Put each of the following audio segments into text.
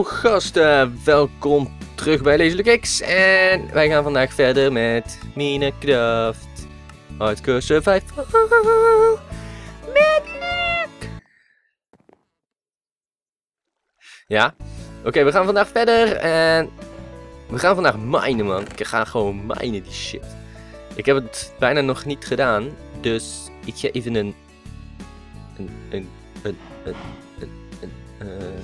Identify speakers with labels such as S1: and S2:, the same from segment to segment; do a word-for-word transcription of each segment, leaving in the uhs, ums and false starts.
S1: Hallo gasten, welkom terug bij Lazy X en wij gaan vandaag verder met Minecraft Hardcore Survival met Luc. Ja, oké, okay, we gaan vandaag verder en we gaan vandaag minen, man. Ik ga gewoon minen die shit. Ik heb het bijna nog niet gedaan, dus ik ga even een een een een een een, een uh...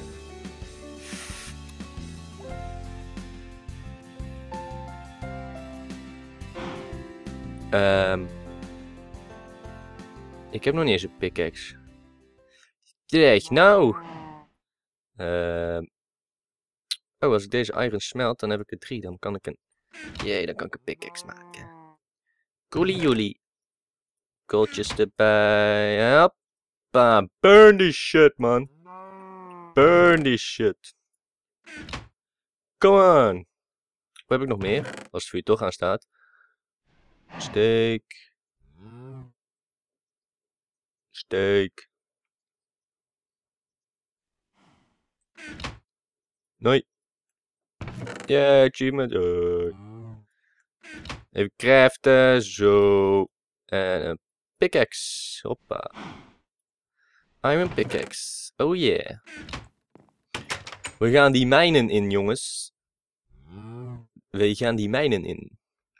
S1: Um, ik heb nog niet eens een pickaxe. Dreig, nou! Uh, oh, als ik deze iron smelt, dan heb ik er drie. Dan kan ik een... Jee, dan kan ik een pickaxe maken. Coolie jullie. Kooltjes erbij. Hoppa. Burn this shit, man. Burn this shit. Come on. Wat heb ik nog meer? Als het voor je toch aan staat. Steak. Steak. Nee. Ja, yeah, achievement. Uh. Even craften. Zo. En een pickaxe. Hoppa. Iron pickaxe. Oh yeah. We gaan die mijnen in, jongens. We gaan die mijnen in.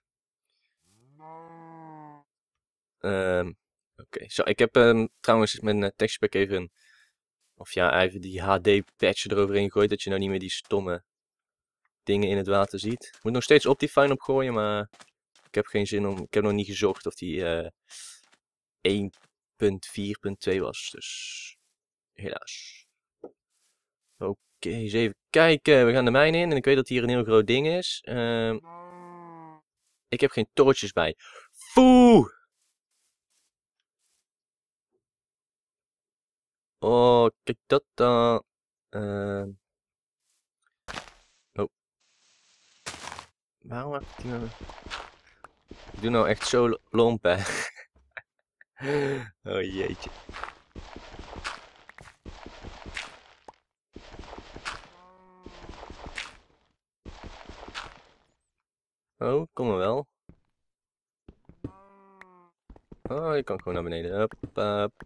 S1: Um, Oké, okay. Zo, ik heb um, trouwens met een texturepack even een, of ja, even die H D patch eroverheen gegooid, dat je nou niet meer die stomme dingen in het water ziet. Ik moet nog steeds Optifine opgooien, maar ik heb geen zin om, ik heb nog niet gezocht of die uh, één punt vier punt twee was, dus helaas. Oké, okay, eens even kijken, we gaan de mijn in en ik weet dat hier een heel groot ding is. Um, ik heb geen torches bij. Foe! Oh, kijk dat dan. Uh... Oh. Waarom heb ik die nou... Ik doe nou echt zo lomp, hè. Oh jeetje. Oh, kom maar wel. Oh, je kan gewoon naar beneden. Hup, hup.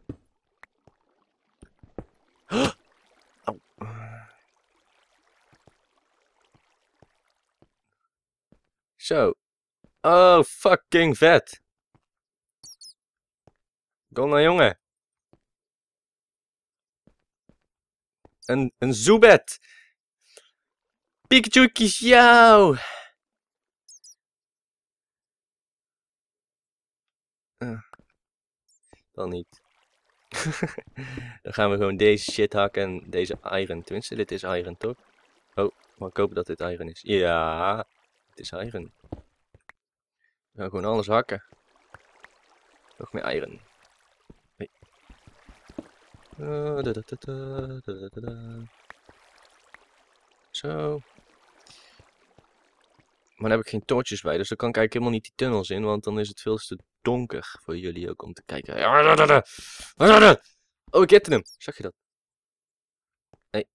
S1: Oh. Zo. Oh, fucking vet. Kom nou, jongen. Een, een zoebed. Pikachu kies jou. Uh, dan niet. Dan gaan we gewoon deze shit hakken en deze iron. Tenminste, dit is iron, toch? Oh, maar ik hoop dat dit iron is. Ja, het is iron. We gaan gewoon alles hakken. Nog meer iron. Hey. Uh, da, da, da, da, da, da, da. Zo. Maar dan heb ik geen torches bij, dus dan kan ik eigenlijk helemaal niet die tunnels in, want dan is het veel te donker voor jullie ook om te kijken. Oh, ik hitte hem. Zag je dat? Nee.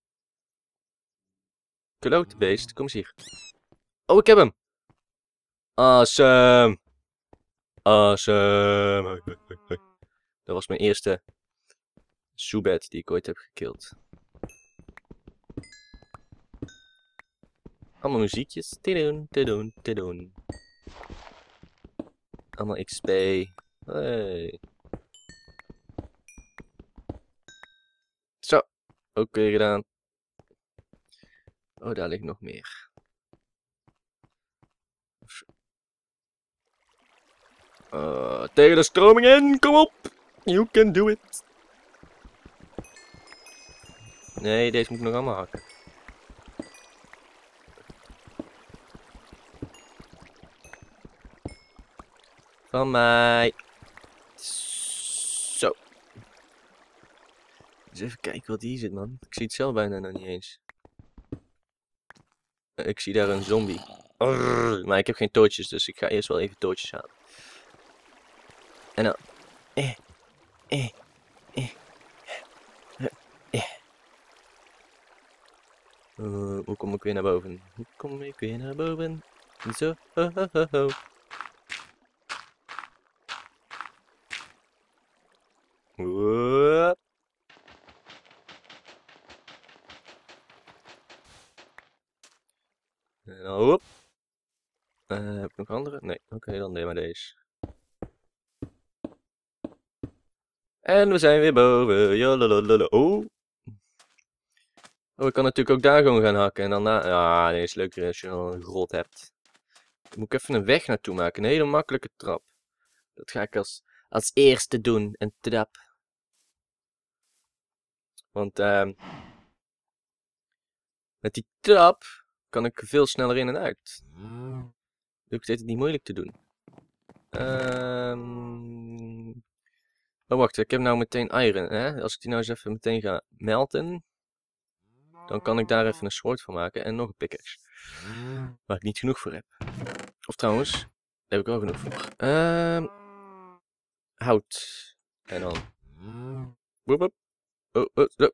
S1: Klote beest, kom eens hier. Oh, ik heb hem. Awesome. Awesome. Dat was mijn eerste Zubat die ik ooit heb gekild. Allemaal muziekjes. Tidoen, tidoen, tidoen. Allemaal X P. Hey. Zo. Ook weer gedaan. Oh, daar ligt nog meer. Uh, tegen de stroming in. Kom op. You can do it. Nee, deze moet ik nog allemaal hakken. Van mij. Zo. Eens even kijken wat hier zit, man. Ik zie het zelf bijna nog niet eens. Ik zie daar een zombie. Arrr, maar ik heb geen toortjes, dus ik ga eerst wel even toortjes halen. En dan... Eh, eh, eh, eh, eh. Uh, hoe kom ik weer naar boven? Hoe kom ik weer naar boven? Zo, ho, ho, ho, ho. Woep. En dan hop. Uh, heb ik nog andere? Nee, oké, okay, dan neem maar deze. En we zijn weer boven. Jalalalala. Oh. Oh, ik kan natuurlijk ook daar gewoon gaan hakken. En dan na... Ja, nee, is leuker als je al een grot hebt. Dan moet ik even een weg naartoe maken. Een hele makkelijke trap. Dat ga ik als, als eerste doen. Een trap. Want uh, met die trap kan ik veel sneller in en uit. Dus dit is niet moeilijk te doen. Um... Oh, wacht. Ik heb nou meteen iron. Hè? Als ik die nou eens even meteen ga melten. Dan kan ik daar even een sword van maken. En nog een pickaxe. Waar ik niet genoeg voor heb. Of trouwens, daar heb ik wel genoeg voor. Um... Hout. En dan. Woep, woep. Oh, oh, oh.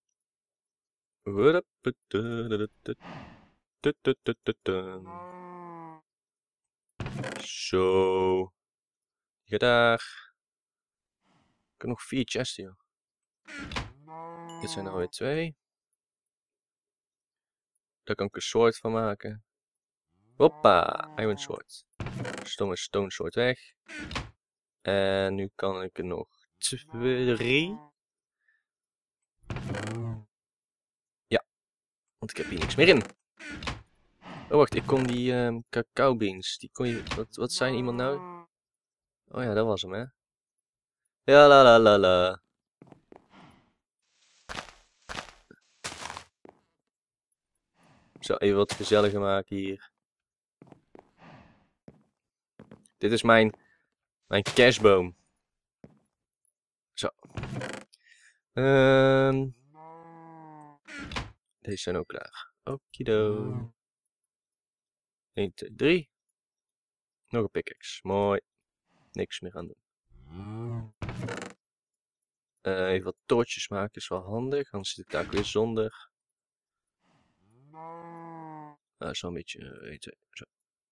S1: Zo. Ga daar. Ik heb nog vier chests hier. Dit zijn er alweer twee. Daar kan ik een sword van maken. Hoppa, iron sword. Stomme stone sword weg. En nu kan ik er nog twee. Ja, want ik heb hier niks meer in. Oh wacht, ik kon die um, cacao beans. Die kon je. Wat, wat zijn iemand nou? Oh ja, dat was hem, hè? Ja, la la la la. Zo, even wat gezelliger maken hier. Dit is mijn, mijn kerstboom. Zo. Um, deze zijn ook klaar. Okido. één, twee, drie. Nog een pickaxe. Mooi. Niks meer aan doen. Uh, even wat toortjes maken is wel handig. Anders zit ik daar ook weer zonder. Uh, zo een beetje. Uh, één, twee, zo.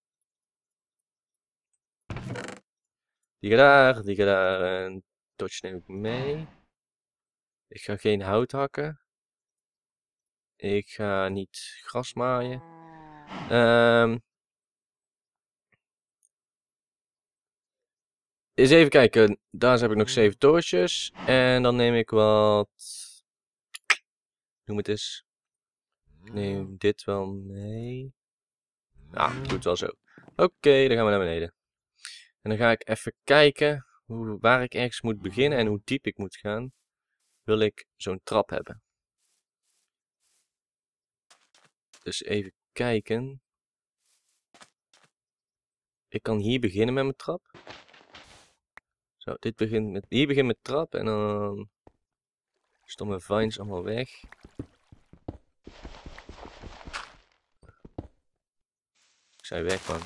S1: Die gaat daar, die gaat daar. En toortjes neem ik mee. Ik ga geen hout hakken. Ik ga niet gras maaien. Um, eens even kijken. Daar heb ik nog zeven toortjes. En dan neem ik wat. Noem het eens. Ik neem dit wel mee. Ja, doe het wel zo. Oké, okay, dan gaan we naar beneden. En dan ga ik even kijken hoe, waar ik ergens moet beginnen en hoe diep ik moet gaan. Wil ik zo'n trap hebben. Dus even kijken. Ik kan hier beginnen met mijn trap. Zo, dit begint met, hier begint met trap en dan stomme vines allemaal weg. Ik zei weg, man.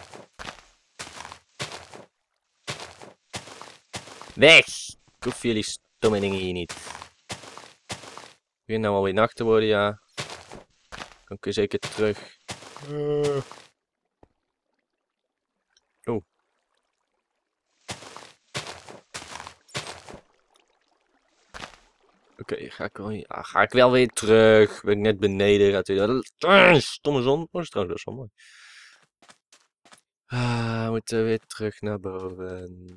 S1: Weg! Ik hoef jullie stomme dingen hier niet. Het begint nou alweer nacht te worden, ja. Dan kun je zeker terug. Uh. Oh. Oké, okay, ga, ja, ga ik wel weer terug. Ben ik net beneden. Gaat weer... Stomme zon. Oh, is trouwens wel mooi. Ah, we moeten weer terug naar boven.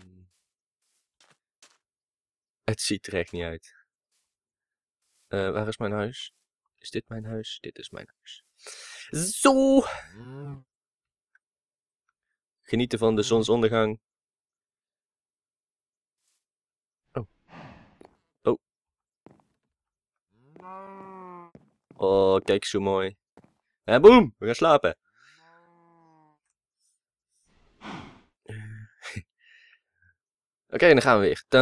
S1: Het ziet er echt niet uit. Uh, waar is mijn huis? Is dit mijn huis? Dit is mijn huis. Zo! Genieten van de zonsondergang. Oh. Oh. Oh, kijk zo mooi. En boem! We gaan slapen. Oké, okay, dan gaan we weer.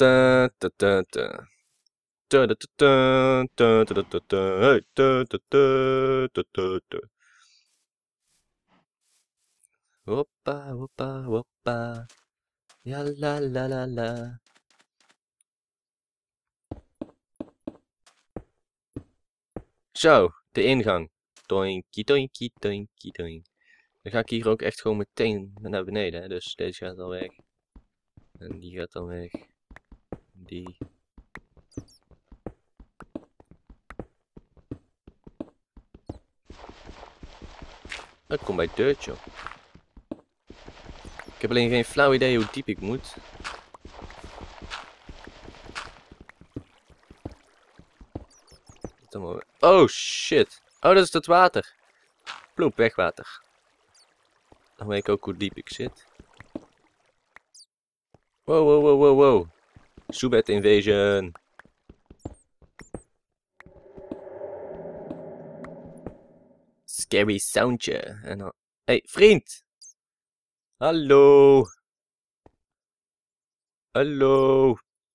S1: Hoppa, hoppa, hoppa. Ja la la la la. Zo, de ingang. Doinkie, doinkie, doinkie, doink. Dan ga ik hier ook echt gewoon meteen naar beneden. Hè? Dus deze gaat al weg. En die gaat dan weg. Die. Ik kom bij Dirt, joh. Ik heb alleen geen flauw idee hoe diep ik moet. Oh shit. Oh, dat is het water. Ploep, weg water. Dan weet ik ook hoe diep ik zit. Wow, wow, wow, wow, wow. Zubat invasion. Scary soundje. En dan... Hey, vriend. Hallo. Hallo.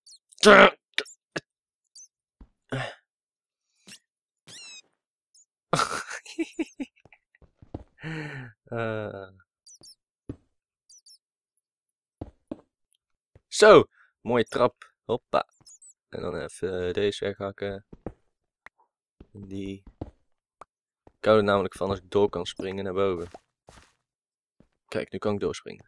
S1: uh. Zo, mooie trap. Hoppa. En dan even deze weghakken. En die. Ik hou er namelijk van als ik door kan springen naar boven. Kijk, nu kan ik doorspringen.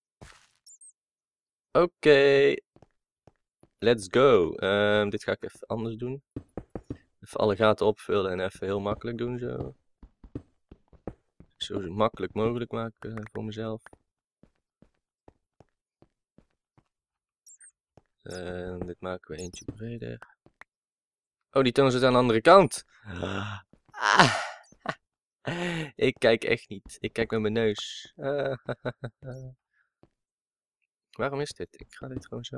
S1: Oké. Okay. Let's go. Um, dit ga ik even anders doen. Even alle gaten opvullen en even heel makkelijk doen zo. Zo makkelijk mogelijk maken voor mezelf. En dit maken we eentje breder. Oh, die toon zit aan de andere kant. Ah. Ik kijk echt niet. Ik kijk met mijn neus. Ah. Waarom is dit? Ik ga dit gewoon zo...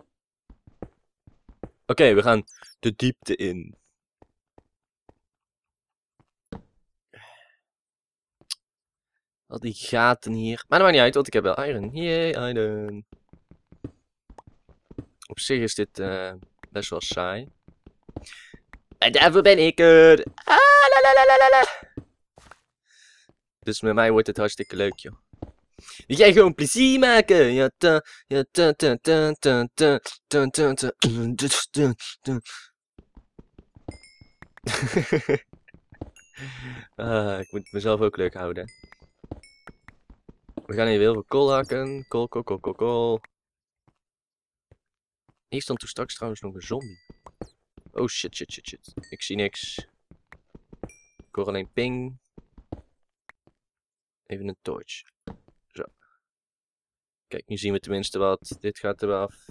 S1: Oké, okay, we gaan de diepte in. Al die gaten hier. Maar dat maakt niet uit, want ik heb wel iron. Yay, iron. Op zich is dit uh, best wel saai. En daarvoor ben ik er. Ah, la, la, la, la, la. Dus met mij wordt het hartstikke leuk, joh. Die jij gewoon plezier maken. Ja, ta, ja, ta, ta, ta, ta, ta, ta, ta, ta, ta, ta. Ah, ik moet mezelf ook leuk houden. We gaan hier heel veel kool hakken. Kool, kool, kool, kool, kool. Hier stond toen straks trouwens nog een zombie. Oh shit, shit, shit, shit. Ik zie niks. Ik hoor alleen ping. Even een torch. Zo. Kijk, nu zien we tenminste wat. Dit gaat er wel af.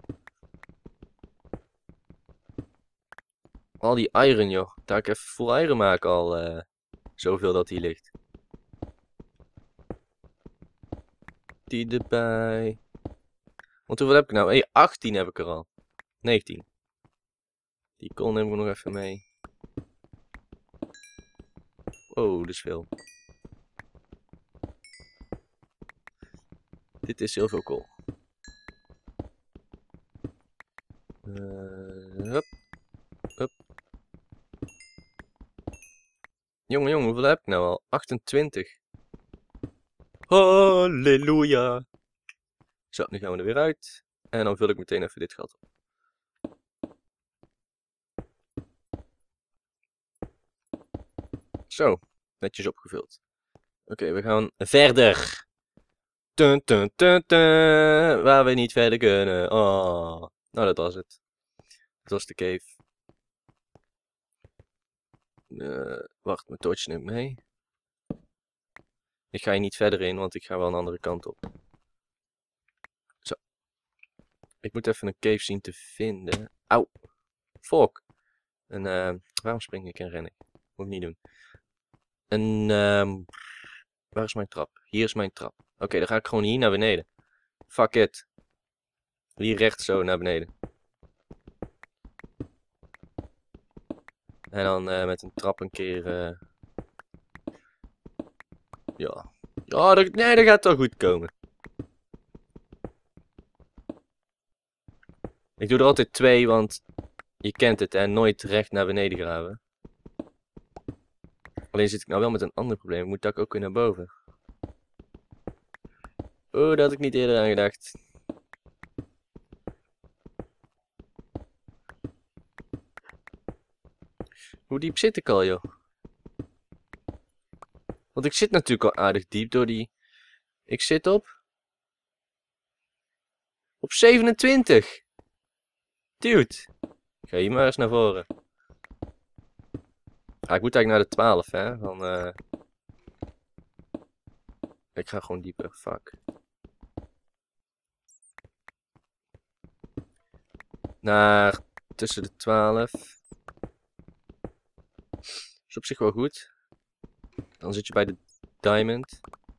S1: Al die iron, joh. Daar ik even full iron maken al. Uh, zoveel dat hier ligt. Die erbij. Want hoeveel heb ik nou? Hey, achttien heb ik er al. negentien. Die kool nemen we nog even mee. Oh, dat is veel. Dit is heel veel kool. Uh, hup. Hup. Jongen, jongen, hoeveel heb ik nou al? achtentwintig. Halleluja. Zo, nu gaan we er weer uit. En dan vul ik meteen even dit gat op. Zo, netjes opgevuld. Oké, okay, we gaan verder. Tun, tun, tun, tun, waar we niet verder kunnen. Oh, nou dat was het. Dat was de cave. Uh, wacht, mijn torch neemt mee. Ik ga hier niet verder in, want ik ga wel een andere kant op. Zo. Ik moet even een cave zien te vinden. Auw. Fuck. En uh, waarom spring ik en ren ik? Moet ik niet doen. En um, waar is mijn trap? Hier is mijn trap. Oké, okay, dan ga ik gewoon hier naar beneden. Fuck it. Hier rechts zo naar beneden. En dan uh, met een trap een keer... Uh... Ja. Ja, dat... nee, dat gaat wel goed komen. Ik doe er altijd twee, want je kent het, hè. Nooit recht naar beneden graven. Alleen zit ik nou wel met een ander probleem. Ik moet dat ook weer naar boven. Oh, daar had ik niet eerder aan gedacht. Hoe diep zit ik al, joh? Want ik zit natuurlijk al aardig diep door die... Ik zit op... Op zevenentwintig. Dude. Ga hier maar eens naar voren. Ah, ik moet eigenlijk naar de twaalf, hè. Van, uh... Ik ga gewoon dieper. Fuck. Naar tussen de twaalf. Is op zich wel goed. Dan zit je bij de diamond.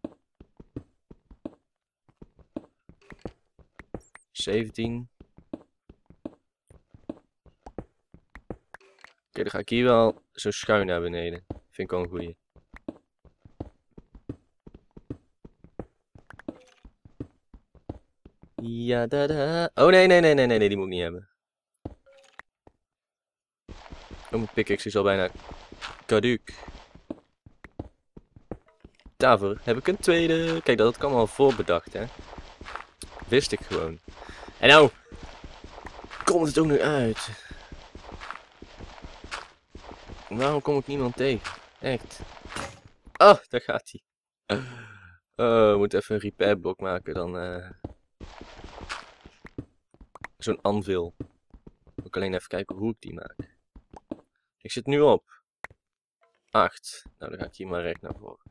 S1: zeventien. Oké, dan ga ik hier wel zo schuin naar beneden. Vind ik wel een goeie. Ja, da, da. Oh nee, nee, nee, nee, nee, nee, die moet ik niet hebben. Oh, mijn pickaxe is al bijna caduc. Daarvoor heb ik een tweede. Kijk, dat had ik allemaal voorbedacht, hè. Wist ik gewoon. En nou komt het ook nu uit. Waarom kom ik niemand tegen? Echt. Oh, daar gaat hij. Oh, we moeten even een repair blok maken dan. Uh... Zo'n anvil. Moet ik alleen even kijken hoe ik die maak. Ik zit nu op acht. Nou, dan ga ik hier maar recht naar voren.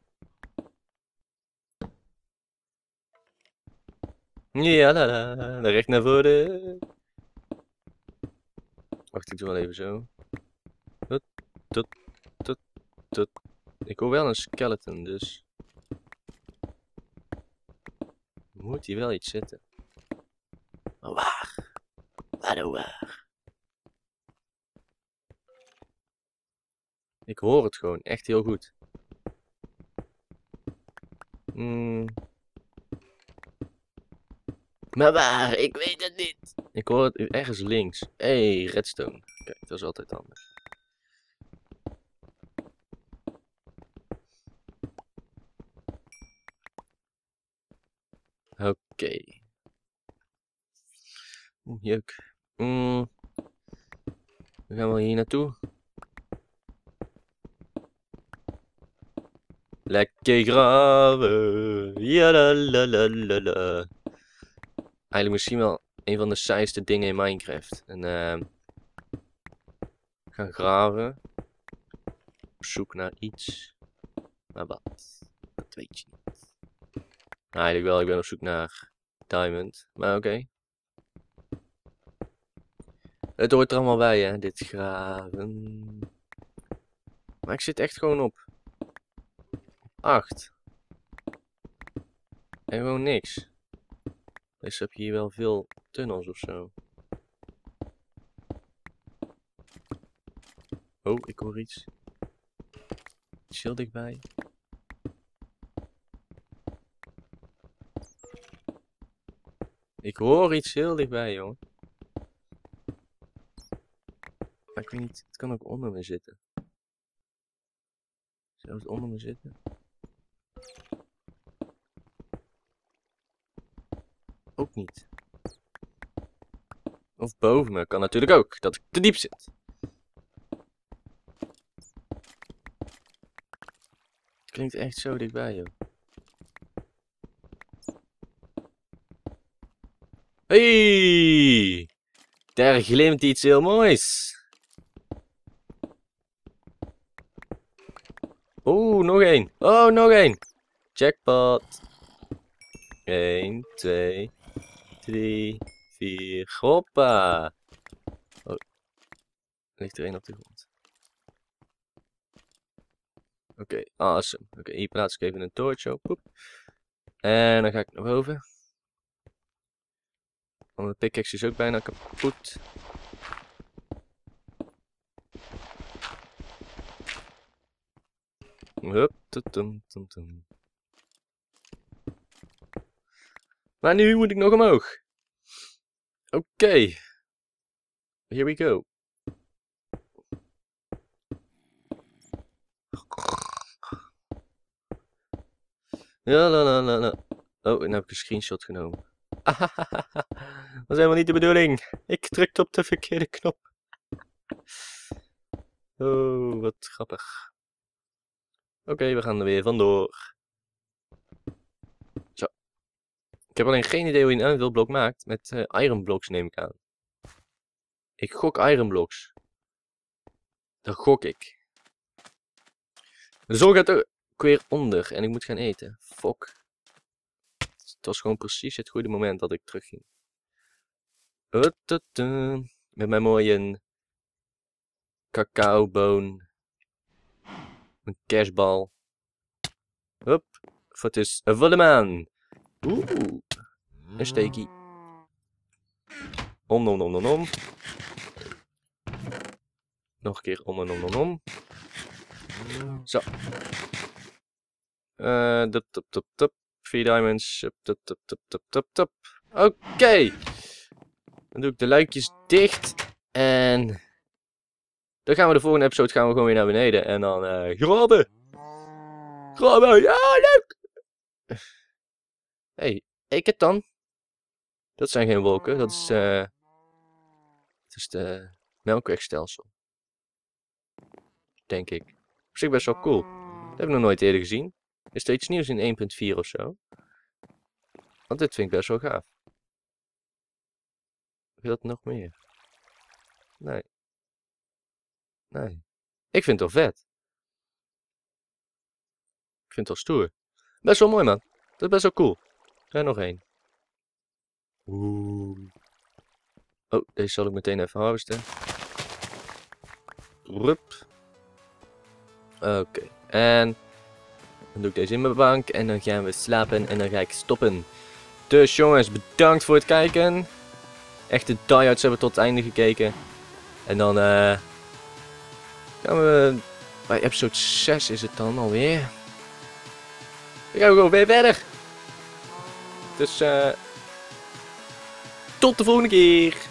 S1: Ja, la, la, recht naar voren. Wacht, ik doe wel even zo. Tot, tot, tot, tot. Ik hoor wel een skeleton, dus. Moet hier wel iets zitten. Maar waar? Waar, waar? Ik hoor het gewoon echt heel goed. Hmm. Maar waar? Ik weet het niet. Ik hoor het ergens links. Hé, hey, redstone. Kijk, dat is altijd anders. Oké. Okay. Oeh, jeuk. Mm. Dan gaan we hier naartoe. Lekker graven. Ja la la la la la. Eigenlijk misschien wel een van de saaiste dingen in Minecraft. En uh, gaan graven. Op zoek naar iets. Maar wat? Dat weet je niet. Nou, eigenlijk wel, ik ben op zoek naar diamond. Maar oké. Okay. Het hoort er allemaal bij, hè, dit graven. Maar ik zit echt gewoon op acht. En gewoon niks. Dus heb je hier wel veel tunnels of zo. Oh, ik hoor iets. Iets heel dichtbij. Ik hoor iets heel dichtbij, joh. Maar ik weet niet, het kan ook onder me zitten. Zou het onder me zitten? Ook niet. Of boven me, kan natuurlijk ook, dat ik te diep zit. Het klinkt echt zo dichtbij, joh. Hey! Daar glimt iets heel moois. Oeh, nog één. Oh, nog één. Jackpot. één, twee, drie, vier. Hoppa. Oh. Ligt er één op de grond. Oké, okay, awesome. Oké, okay, hier plaats ik even een torch op. En dan ga ik naar boven. Want de pickaxe is ook bijna kapot. Hup, tum, tum, tum. Maar nu moet ik nog omhoog. Oké. Okay. Here we go. Ja, la, la, la, la. Oh, en dan heb ik een screenshot genomen. Dat is helemaal niet de bedoeling. Ik drukte op de verkeerde knop. Oh, wat grappig. Oké, okay, we gaan er weer vandoor. Zo. Ik heb alleen geen idee hoe je een anvil blok maakt. Met uh, iron blocks neem ik aan. Ik gok iron blocks. Dat gok ik. De zon gaat ook weer onder en ik moet gaan eten. Fok. Het was gewoon precies het goede moment dat ik terugging. Met mijn mooie cacaoboon. Een kerstbal. Hup. Wat is een volle maan. Oeh. Een steekie. Om, om, om, om, om. Nog een keer om en om, om, om. Zo. Uh, tup, tup, tup, tup. Vier diamonds. Tup, tup, tup, tup, tup, tup, tup. Oké. Okay. Dan doe ik de luikjes dicht. En... dan gaan we de volgende episode gaan we gewoon weer naar beneden. En dan... Uh, graven! Graven! Ja, leuk! Hey, ik het dan. Dat zijn geen wolken. Dat is... Uh, dat is de melkwegstelsel. Denk ik. Op zich best wel cool. Dat heb ik nog nooit eerder gezien. Is er iets nieuws in één punt vier of zo? Want dit vind ik best wel gaaf. Wil dat nog meer? Nee. Nee. Ik vind het wel vet. Ik vind het wel stoer. Best wel mooi, man. Dat is best wel cool. Er nog één. Oeh. Oh, deze zal ik meteen even harvesten. Rup. Oké. Okay. En dan doe ik deze in mijn bank. En dan gaan we slapen. En dan ga ik stoppen. Dus jongens, bedankt voor het kijken. Echte diehards hebben tot het einde gekeken. En dan uh, gaan we bij episode zes is het dan alweer. Dan gaan we gewoon weer verder. Dus uh, tot de volgende keer.